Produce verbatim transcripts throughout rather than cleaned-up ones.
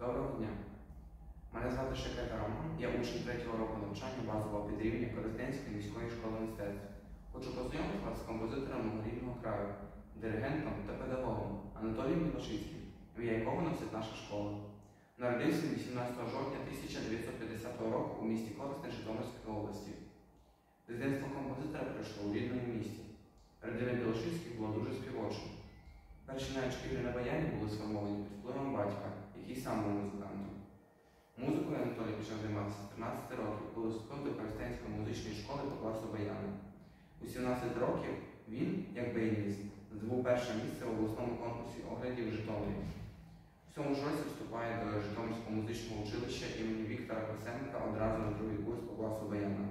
Доброго дня! Мене звати Шекета Роман, я учень третього року навчання базового підрівня Коростенської міської школи мистецтв. Хочу познайомити вас з композитором мого рідного краю, диригентом та педагогом Анатолієм Білошицьким, ім'я якого носить наша школа. Народився вісімнадцятого жовтня тисяча дев'ятсот п'ятдесятого року у місті Коростень Житомирської області. Дитинство композитора пройшло у рідному місті. Родина Білошицьких була дуже співочою. Перші навіть шкільні на баяні були сформовані під впливом батька, який сам був музикантом. Музикою Анатолій почав займатися з тринадцяти років, коли вступив до Коростенської музичної школи по класу баяна. У сімнадцять років він, як баяніст, здобув перше місце в обласному конкурсі оглядів в Житомирі. У цьому ж році вступає до Житомирського музичного училища імені Віктора Косенка одразу на другий курс по класу баяна.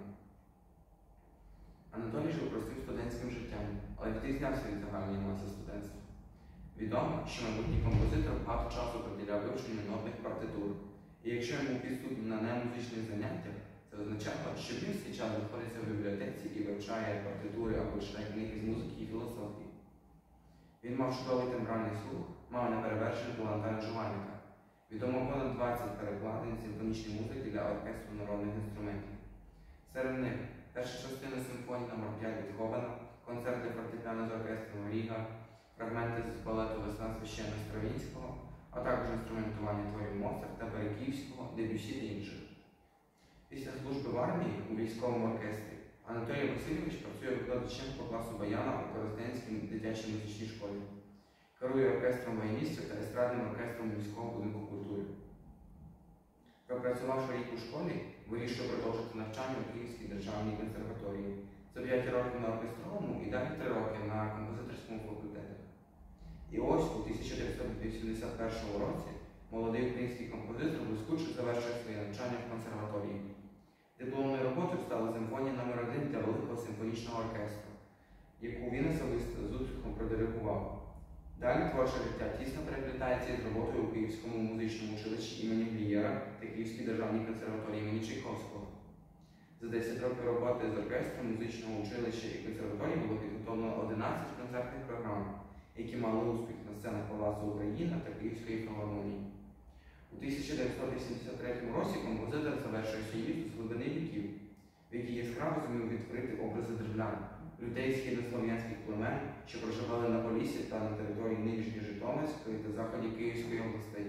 Анатолій жив простим студентським життям, але відрізнявся від загальної маси студентства. Відомо, що майбутній композитор багато часу приділяв вивченню нотних партитур, і якщо йому підсудні на немузичних заняттях, це означало, що він свій час знаходиться в бібліотеці і вивчає партитури або читає книги з музики і філософії. Він мав чудовий тембральний слух, мав неперевершений талант аранжувальника. Відомо понад двадцять перекладень симфонічної музики для оркестру народних інструментів. Серед них перша частина симфонії номер п'ять Бетховена, концерт для фортепіано з оркестром Ріга, фрагменти з балету «Весна священна» Стравінського, а також інструментування творів Моцарта, Береківського, Дебюсі та інших. Після служби в армії у військовому оркестрі Анатолій Васильович працює викладачем по класу баяна у Коростенській дитячій музичній школі. Керує оркестром баяністів та естрадним оркестром міського будинку культури. Пропрацювавши рік у школі, вирішив продовжити навчання у Київській державній консерваторії. За п'ять років на оркестровому і далі три роки на композиторському факультеті. І ось у тисяча дев'ятсот вісімдесят першому році молодий український композитор блискуче завершив своє навчання в консерваторії. Дипломною роботою стала симфонія номер один для Великого симфонічного оркестру, яку він особисто з успіхом продиригував. Далі творче життя тісно переплітається із роботою у Київському музичному училищі імені Глієра та Київській державній консерваторії імені Чайковського. За десять років роботи з оркестром музичного училища і консерваторії було підготовлено одинадцять концертних програм, які мали успіх на сценах Палацу Україна та Київської філармонії. У тисяча дев'ятсот вісімдесят третьому році композитор завершує свій з глибини віків, в якій яскраво зумів відтворити образи древлян, людей східнослов'янських племен, що проживали на Поліссі та на території нинішньої Житомирської та заході Київської областей.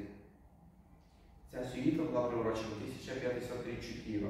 Ця сюїта була приурочена тисяча п'ятсотріччю Києва.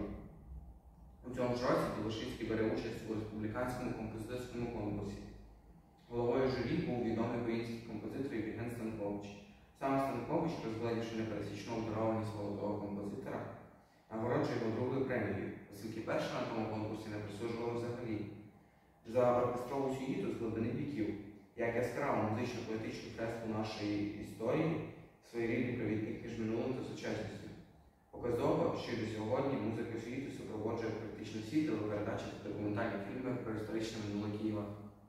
У цьому ж році Білошицький бере участь у республіканському композиторському конкурсі. Головою журі був відомий український композитор Євген Станкович. Саме Станкович, розглядівши непересічну обдарованість молодого композитора, нагороджує його другою премією, оскільки перша на тому конкурсі не присуджувала взагалі. За оркестрову сюїту з глибини віків, як яскраву музично-поетичну фреску нашої історії, своєрідний провідник між минулим та сучасністю. Показово, що й до сьогодні музика сюїти супроводжує практично всі телепередачі та документальні фільми про історичне минуле Києва.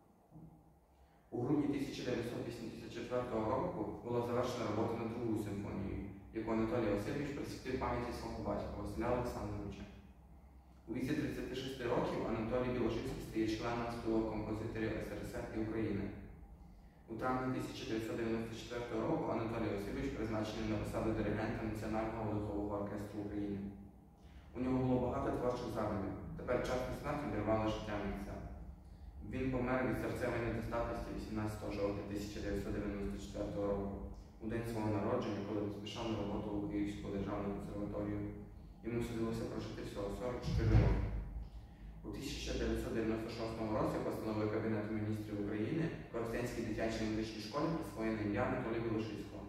У грудні тисяча дев'ятсот вісімдесят четвертого року була завершена робота над другою симфонією, яку Анатолій Васильович присвятив пам'яті свого батька Василя Олександровича. У віці тридцяти шести років Анатолій Білошицький стає членом спілок композиторів ес ер ес ер і України. У травні тисяча дев'ятсот дев'яносто четвертого року Анатолій Васильович призначений на посаду диригента Національного духового оркестру України. У нього було багато творчих задумів, тепер вчасна смерть обірвала життя митця. Він помер від серцевої недостатності вісімнадцятого жовтня тисяча дев'ятсот дев'яносто четвертого року, у день свого народження, коли поспішав на роботу у Київську державну консерваторію. Йому судилося прожити всього сорок чотири роки. У тисяча дев'ятсот дев'яносто шостому році постановою Кабінету міністрів України Коростенській дитячій музичній школі присвоєне ім'я Анатолія Білошицького.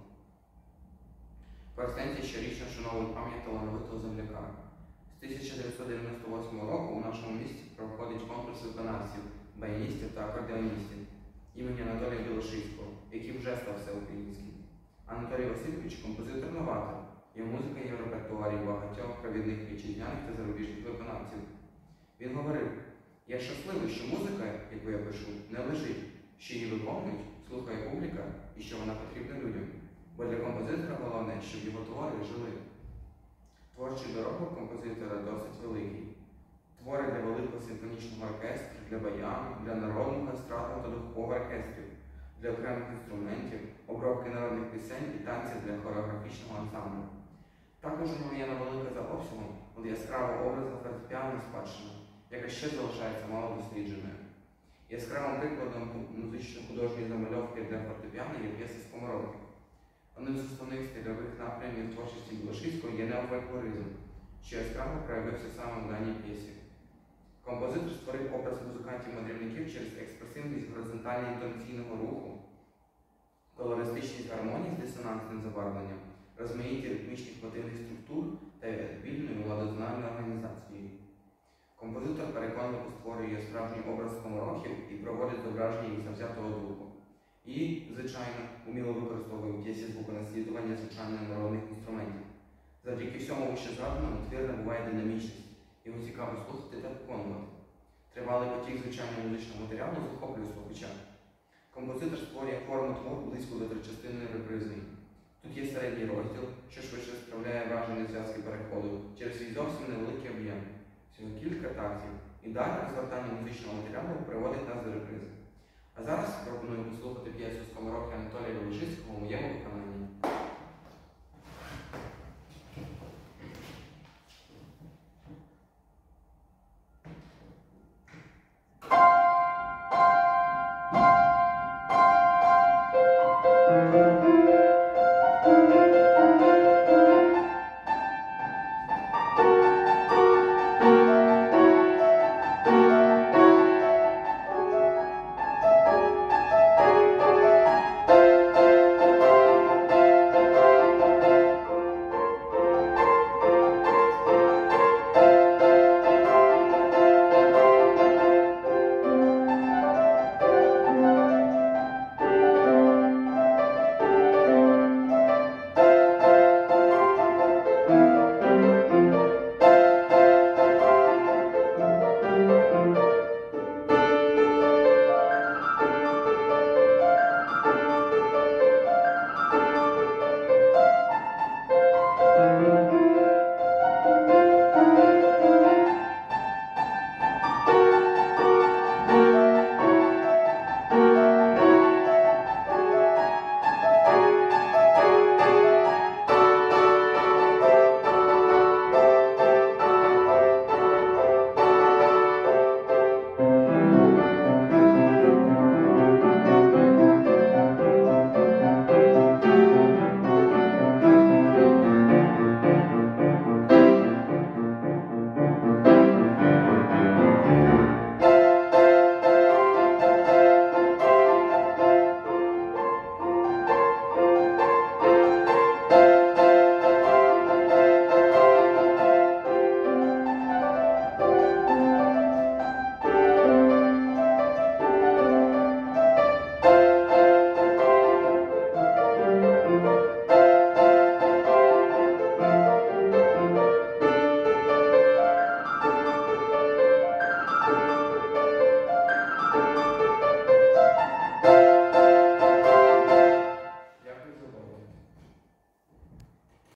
Коростенці щорічно вшановують пам'ять талановитого земляка. З тисяча дев'ятсот дев'яносто восьмого року у нашому місті проходить конкурс виконавців, баяністів та акордеоністів імені Анатолія Білошицького, який вже став всеукраїнським. Анатолій Васильович – композитор-новатор. Його музика є в репертуарі багатьох провідних вітчизняних та зарубіжних виконавців. Він говорив: «Я щасливий, що музика, яку я пишу, не лежить, що її виконують, слухає публіка і що вона потрібна людям. Бо для композитора головне, щоб його твори жили». Творчий доробок композитора досить великий. Твори для Великого симфонічного оркестру, для баяну, для народного естрадного та духового оркестрів, для окремих інструментів, обробки народних пісень і танців для хореографічного ансамблю. Також омоєна велика за обсягом, але яскрава образна фортепіанна спадщина, яка ще залишається мало дослідженою. Яскравим прикладом музично-художньої замальовки для фортепіано є п'єса «Скоморохи». Одним з основних стильових напрямів творчості Білошицького є неофольклоризм, що яскраво проявився саме в даній п'єсі. Композитор створив образ музикантів-мандрівників через експресивність горизонтально-інтонаційного руху, колористичність гармонії з дисонансним забарвленням, розмаїття ритмічних мотивних структур та вільною ладознальною організацією. Композитор переконливо створює справжній образ скоморохів і проводить зображення їх завзятого духу. І, звичайно, уміло використовує в п'єсі звуконаслідування звичайних народних інструментів. Завдяки всьому вище згаданому твір набуває динамічність, його цікаво слухати та виконувати. Тривалий потік звичайного музичного матеріалу захоплює слухача. Композитор створює форму твору близько до тричастинної репризної. Тут є середній розділ, що швидше справляє враження зв'язки переходу через свій зовсім невеликий об'єм. Всього кілька тактів. І далі розгортання музичного матеріалу приводить нас до репризи. А зараз пропоную послухати п'єсу «Скоморохи» Анатолія Білошицького у моєму виконанні.